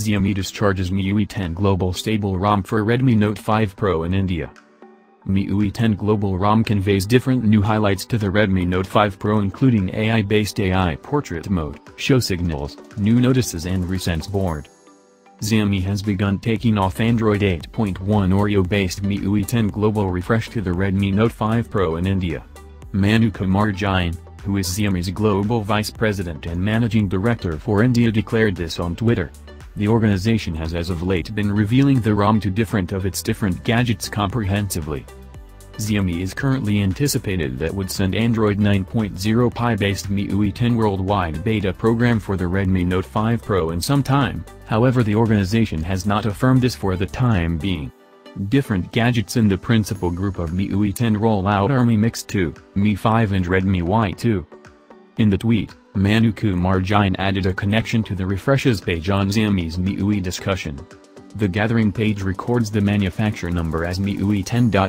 Xiaomi discharges MIUI 10 Global Stable ROM for Redmi Note 5 Pro in India. MIUI 10 Global ROM conveys different new highlights to the Redmi Note 5 Pro, including AI-based AI portrait mode, show signals, new notices and Resense board. Xiaomi has begun taking off Android 8.1 Oreo-based MIUI 10 Global refresh to the Redmi Note 5 Pro in India. Manu Kumar Jain, who is Xiaomi's global vice president and managing director for India, declared this on Twitter. The organization has as of late been revealing the ROM to different gadgets comprehensively. Xiaomi is currently anticipated that would send Android 9.0 Pie-based MIUI 10 worldwide beta program for the Redmi Note 5 Pro in some time, however the organization has not affirmed this for the time being. Different gadgets in the principal group of MIUI 10 rollout are Mi Mix 2, Mi 5 and Redmi Y2. In the tweet, Manu Kumar Jain added a connection to the refreshes page on Xiaomi's MIUI discussion. The gathering page records the manufacturer number as MIUI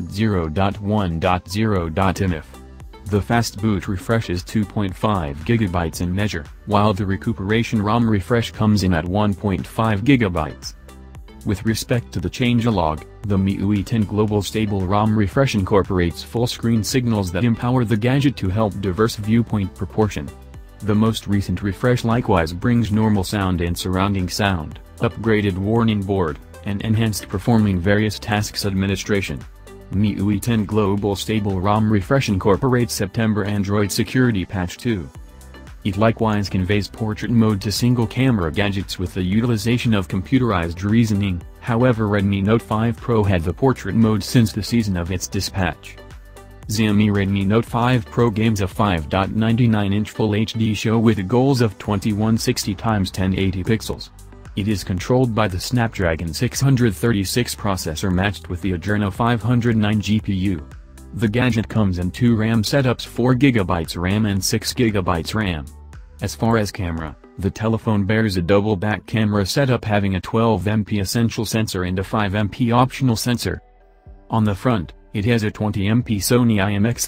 10.0.1.0.mif. The fast boot refresh is 2.5 GB in measure, while the recuperation ROM refresh comes in at 1.5 GB. With respect to the changelog, the MIUI 10 Global Stable ROM refresh incorporates full-screen signals that empower the gadget to help diverse viewpoint proportion. The most recent refresh likewise brings normal sound and surrounding sound, upgraded warning board, and enhanced performing various tasks administration. MIUI 10 Global Stable ROM refresh incorporates September Android Security Patch 2. It likewise conveys portrait mode to single-camera gadgets with the utilization of computerized reasoning, however Redmi Note 5 Pro had the portrait mode since the season of its dispatch. Xiaomi Redmi Note 5 Pro gains a 5.99-inch Full HD show with goals of 2160x1080 pixels. It is controlled by the Snapdragon 636 processor matched with the Adreno 509 GPU. The gadget comes in 2 RAM setups, 4GB RAM and 6GB RAM. As far as camera, the telephone bears a double back camera setup having a 12MP essential sensor and a 5MP optional sensor. On the front, it has a 20MP Sony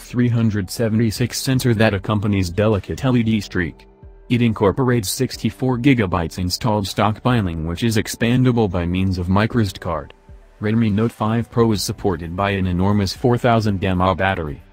IMX376 sensor that accompanies delicate LED streak. It incorporates 64GB installed stockpiling, which is expandable by means of microSD card. Redmi Note 5 Pro is supported by an enormous 4000 mAh battery.